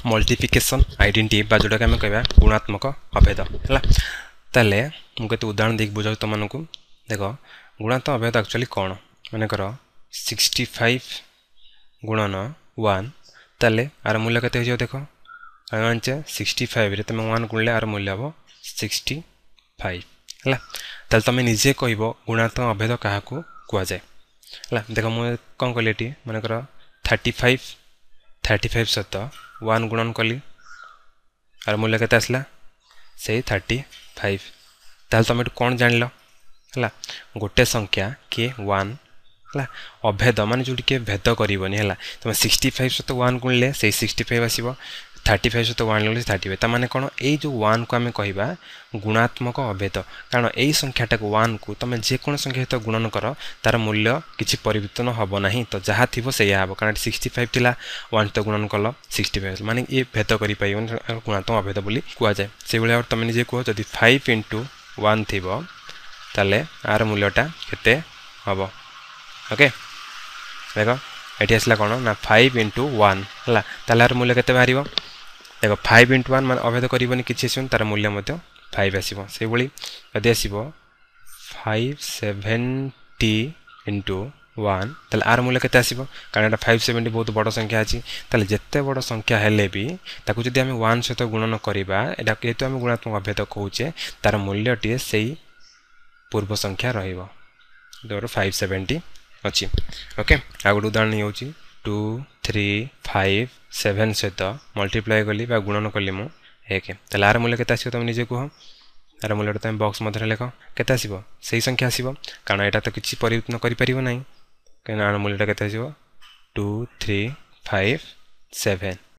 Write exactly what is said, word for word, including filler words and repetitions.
Multiplication identity बा जोटा कि आम कह गुणात्मक अभेद है। ताले मुझे उदाहरण देख बुझाऊ तुम मानक देख गुणात्मक अभेद एक्चुअली कौन मानकर सिक्सटी फाइव गुणन वन ताले आर मूल्य केते हो देख आने सिक्सटी फाइव तुम वन गुणले आर मूल्य हम सिक्सटी फाइव है। ताले तुम निजे कह गुणात्मक अभेद क्या कह जाए है। देख मुझे कौन कली ये मानकर थर्टी फाइव थर्टी फाइव सहित वन गुणन कली आर मूल्य केते आसला से थर्टी फाइव। ताल तुम कौन जान है गोटे संख्या किए वन है अभेद मान जो भेद करनी है तुम सिक्सटी फाइव सहित वन गुणले से सिक्सटी फाइव आसो थर्टी फाइव सहित वन गुणले थर्टी फाइव ताने कौन ये जो वन को आम कह गुणात्मक अभेद कारण यही संख्याटा वन को तुम जेको संख्या सहित गुणन कर तार मूल्य किसी परिवर्तन हम ना तो जहाँ थी से हम कारण सिक्सटी फाइव थी वन सहित गुणन कल सिक्सटी फाइव माने ये भेद कर गुणात्मक अभेद बोली कहुए से भाया तुम निजे कह जब फाइव इंटू वन थी ताले आर मूल्यटा केते हम ओके देख ये आसला कौन ना फाइव इंटू वन है तार मूल्य केते बाहर देख फाइव इंटू वन मान अभेद करनी किसी तार मूल्य फाइव आसो से भाई जदि आसो फाइव सेवेन्टी इंटू वन ताले आर मूल्य केते आसो कारण यहाँ फाइव सेवेन्टी बहुत बड़ संख्या अच्छी ताले जिते बड़ संख्या हेले भी ताकू जदि आम वन सहित गुणन करवा यहाँ जेहेतु आम गुणात्मक अभेद कहे तार मूल्यटी से पूर्व संख्या रही फाइव सेवेन्टी अच्छी ओके। आ गोटे उदाहरण हो टू थ्री फाइव सेवेन सहित मल्टीप्लाई कली गुणन कली मु एक ताले आर मूल्य केते आसो तुम निजे कह आर मूल्य तुम बॉक्स मध्य लेख केते आसो सही संख्या आसो कारण यहाँ तो किसी परिवर्तन कर ना कहीं आर मूल्यटा केते आसो टू थ्री फाइव सेवेन।